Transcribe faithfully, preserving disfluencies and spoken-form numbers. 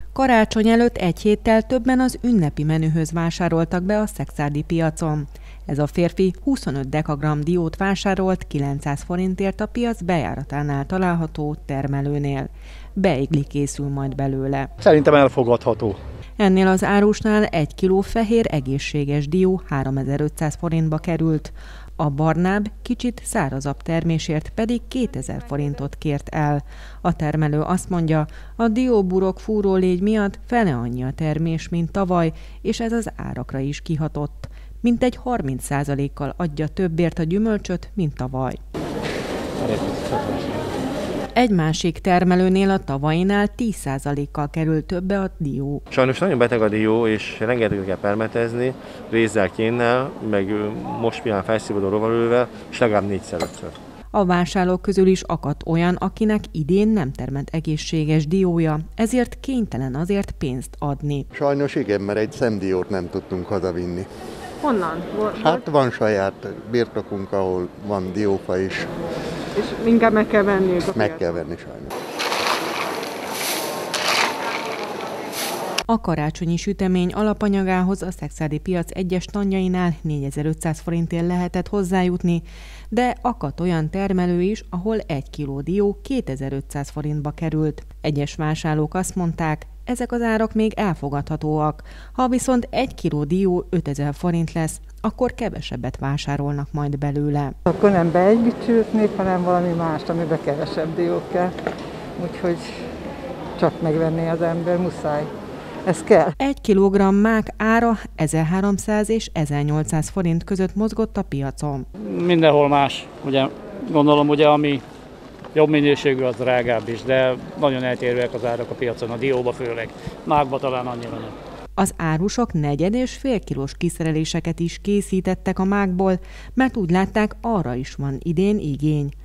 Karácsony előtt egy héttel többen az ünnepi menühöz vásároltak be a szekszárdi piacon. Ez a férfi huszonöt dekagramm diót vásárolt kilencszáz forintért a piac bejáratánál található termelőnél. Beigli készül majd belőle. Szerintem elfogadható. Ennél az árusnál egy kiló fehér egészséges dió háromezer-ötszáz forintba került. A barnább, kicsit szárazabb termésért pedig kétezer forintot kért el. A termelő azt mondja, a dióburok fúrólégy miatt fele annyi a termés, mint tavaly, és ez az árakra is kihatott. Mintegy harminc százalékkal adja többért a gyümölcsöt, mint tavaly. Egy másik termelőnél a tavainál tíz százalékkal kerül többe a dió. Sajnos nagyon beteg a dió, és rengeteget kell permetezni, rézzel, kénnel, meg most pillanat felszívódó rovarölővel, és legalább négyszer-ötször. A vásárlók közül is akadt olyan, akinek idén nem termett egészséges diója, ezért kénytelen azért pénzt adni. Sajnos igen, mert egy szemdiót nem tudtunk hazavinni. Honnan? Volt? Hát van saját birtokunk, ahol van diófa is. És inkább meg kell venni. Meg kell venni sajnos. A karácsonyi sütemény alapanyagához a szekszárdi piac egyes tanyjainál négyezer-ötszáz forintért lehetett hozzájutni, de akadt olyan termelő is, ahol egy kiló dió kétezer-ötszáz forintba került. Egyes vásárlók azt mondták, ezek az árak még elfogadhatóak. Ha viszont egy kiló dió ötezer forint lesz, akkor kevesebbet vásárolnak majd belőle. Akkor nem beegyüttültnék, hanem valami mást, amiben kevesebb dió kell. Úgyhogy csak megvenné az ember, muszáj. Ez kell. Egy kilogramm mák ára ezerháromszáz és ezernyolcszáz forint között mozgott a piacon. Mindenhol más. Ugye, gondolom, ugye, ami jobb minőségű, az drágább is, de nagyon eltérőek az árak a piacon, a dióba főleg. Mákba talán annyira nem. Az árusok negyed és fél kilós kiszereléseket is készítettek a mákból, mert úgy látták, arra is van idén igény.